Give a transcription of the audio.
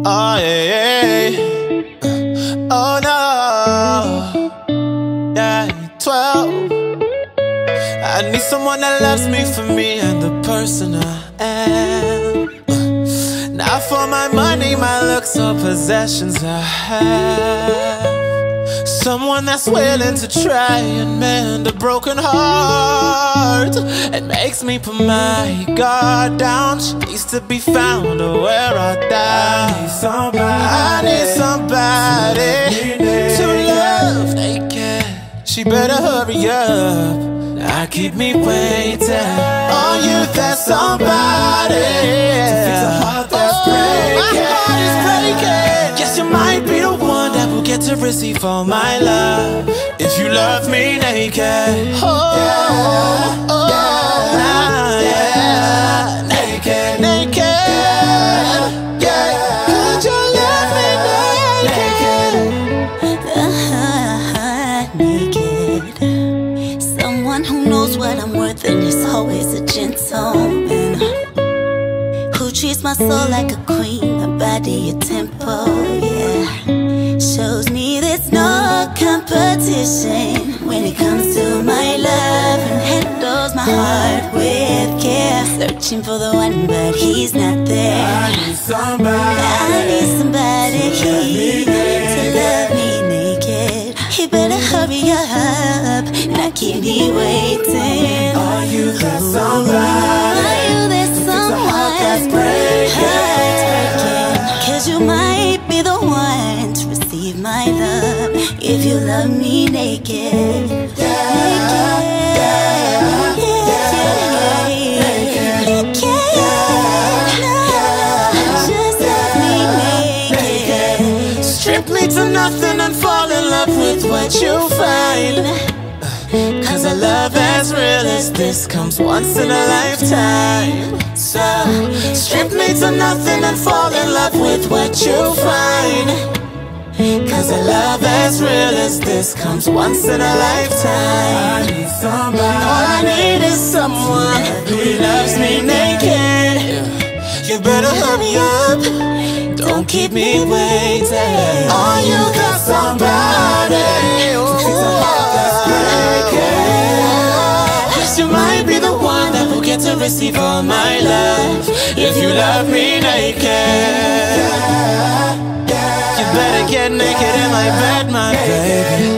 Oh yeah, yeah. Oh no, yeah, 12. I need someone that loves me for me and the person I am. Not for my money, my looks, or possessions I have. Someone that's willing to try and mend a broken heart. It makes me put my guard down. She needs to be found or where I die. I need somebody to love naked. She better hurry up, not keep me waiting. Oh, you, there's somebody to fix a heart that's breaking. My heart is breaking. Guess you might be the one that will get to receive all my love if you love me naked. Oh, yeah, oh, yeah, yeah. Naked, naked, yeah. Could you love me naked? Naked. Someone who knows what I'm worth and is always a gentleman, who treats my soul like a queen, my body a temple, yeah. Shows me there's no competition when it comes to my love, and handles my heart with care. Searching for the one, but he's not there. I need somebody to love me naked. He better hurry up, not keep me waiting. Are you that somebody? Are you that someone that's breaking? 'Cause you might be the one to receive my love if you love me naked. Strip me to nothing and fall in love with what you find. 'Cause a love as real as this comes once in a lifetime. So strip me to nothing and fall in love with what you find. 'Cause a love as real as this comes once in a lifetime. I need somebody. All I need is someone who loves me naked. You better hurry up, don't keep me waiting. Oh, you got somebody. You might be the one that will get to receive all my love if you love me naked. You better get naked in my bed, my baby.